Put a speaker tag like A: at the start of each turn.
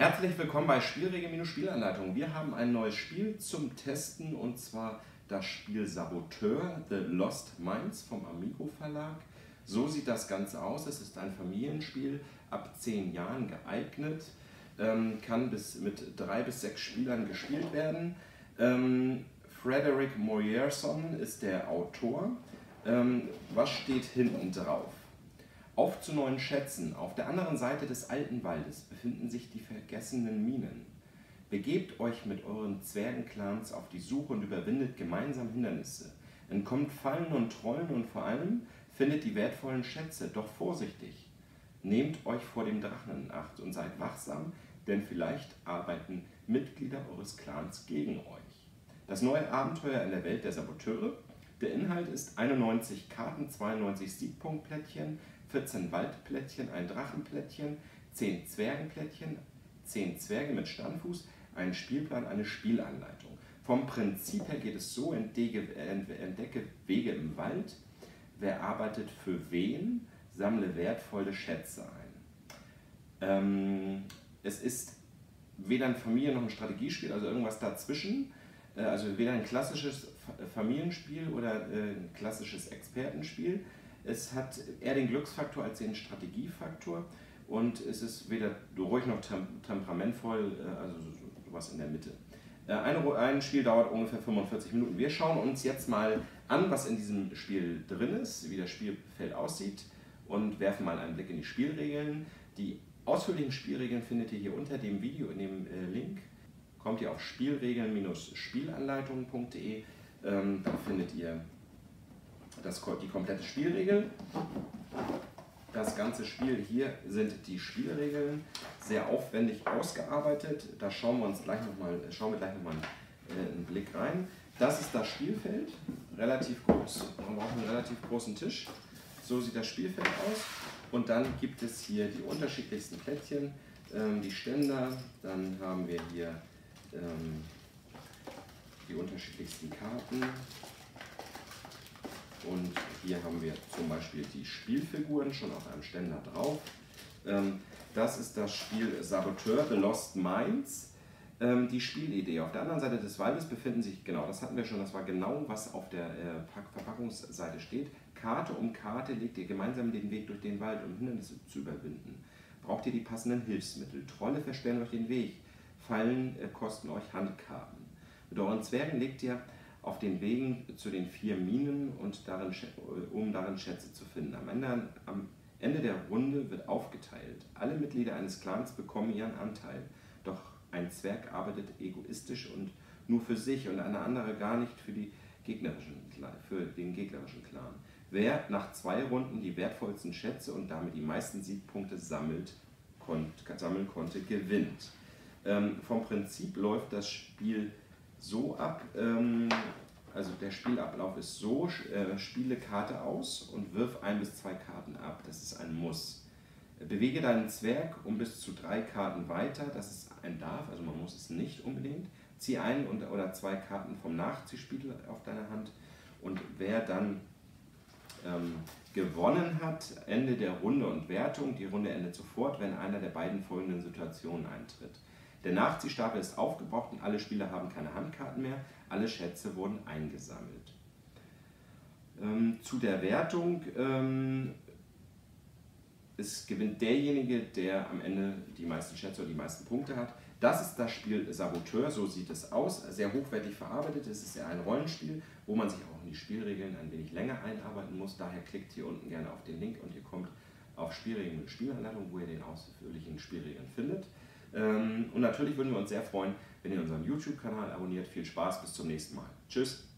A: Herzlich willkommen bei Spielregeln-Spielanleitung. Wir haben ein neues Spiel zum Testen und zwar das Spiel Saboteur, The Lost Minds vom Amigo Verlag. So sieht das Ganze aus. Es ist ein Familienspiel, ab 10 Jahren geeignet, kann mit 3 bis 6 Spielern gespielt werden. Frederick Moyerson ist der Autor. Was steht hinten drauf? Auf zu neuen Schätzen. Auf der anderen Seite des alten Waldes befinden sich die vergessenen Minen. Begebt euch mit euren Zwergenclans auf die Suche und überwindet gemeinsam Hindernisse. Entkommt Fallen und Trollen und vor allem findet die wertvollen Schätze. Doch vorsichtig! Nehmt euch vor dem Drachen in Acht und seid wachsam, denn vielleicht arbeiten Mitglieder eures Clans gegen euch. Das neue Abenteuer in der Welt der Saboteure. Der Inhalt ist 91 Karten, 92 Siegpunktplättchen, 14 Waldplättchen, ein Drachenplättchen, 10 Zwergenplättchen, 10 Zwerge mit Standfuß, ein Spielplan, eine Spielanleitung. Vom Prinzip her geht es so: entdecke Wege im Wald, wer arbeitet für wen, sammle wertvolle Schätze ein. Es ist weder ein Familien- noch ein Strategiespiel, also irgendwas dazwischen. Also weder ein klassisches Familienspiel oder ein klassisches Expertenspiel. Es hat eher den Glücksfaktor als den Strategiefaktor und es ist weder ruhig noch temperamentvoll, also sowas in der Mitte. Ein Spiel dauert ungefähr 45 Minuten. Wir schauen uns jetzt mal an, was in diesem Spiel drin ist, wie das Spielfeld aussieht und werfen mal einen Blick in die Spielregeln. Die ausführlichen Spielregeln findet ihr hier unter dem Video in dem Link. Kommt ihr auf spielregeln-spielanleitung.de, da findet ihr die komplette Spielregel. Das ganze Spiel hier sind die Spielregeln, sehr aufwendig ausgearbeitet. Da schauen wir gleich nochmal einen Blick rein. Das ist das Spielfeld, relativ groß. Man braucht einen relativ großen Tisch. So sieht das Spielfeld aus. Und dann gibt es hier die unterschiedlichsten Plättchen, die Ständer. Dann haben wir hier die unterschiedlichsten Karten. Und hier haben wir zum Beispiel die Spielfiguren schon auf einem Ständer drauf. Das ist das Spiel Saboteur, The Lost Minds. Die Spielidee. Auf der anderen Seite des Waldes befinden sich, genau, das hatten wir schon, das war genau, was auf der Verpackungsseite steht. Karte um Karte legt ihr gemeinsam den Weg durch den Wald, um Hindernisse zu überwinden. Braucht ihr die passenden Hilfsmittel. Trolle versperren euch den Weg. Fallen kosten euch Handkarten. Mit euren Zwergen legt ihr auf den Wegen zu den 4 Minen, und um darin Schätze zu finden. Am Ende der Runde wird aufgeteilt. Alle Mitglieder eines Clans bekommen ihren Anteil. Doch ein Zwerg arbeitet egoistisch und nur für sich und eine andere gar nicht für den gegnerischen Clan. Wer nach 2 Runden die wertvollsten Schätze und damit die meisten Siegpunkte sammeln konnte, gewinnt. Vom Prinzip läuft das Spiel so ab, also der Spielablauf ist so: spiele Karte aus und wirf 1 bis 2 Karten ab, das ist ein Muss. Bewege deinen Zwerg um bis zu 3 Karten weiter, das ist ein Darf, also man muss es nicht unbedingt. Zieh 1 oder 2 Karten vom Nachziehspiel auf deine Hand, und wer dann gewonnen hat, Ende der Runde und Wertung. Die Runde endet sofort, wenn einer der beiden folgenden Situationen eintritt. Der Nachziehstapel ist aufgebraucht und alle Spieler haben keine Handkarten mehr. Alle Schätze wurden eingesammelt. Zu der Wertung: es gewinnt derjenige, der am Ende die meisten Schätze oder die meisten Punkte hat. Das ist das Spiel Saboteur, so sieht es aus. Sehr hochwertig verarbeitet. Es ist ja ein Rollenspiel, wo man sich auch in die Spielregeln ein wenig länger einarbeiten muss. Daher klickt hier unten gerne auf den Link und ihr kommt auf Spielregeln und Spielanleitung, wo ihr den ausführlichen Spielregeln findet. Und natürlich würden wir uns sehr freuen, wenn ihr unseren YouTube-Kanal abonniert. Viel Spaß, bis zum nächsten Mal. Tschüss!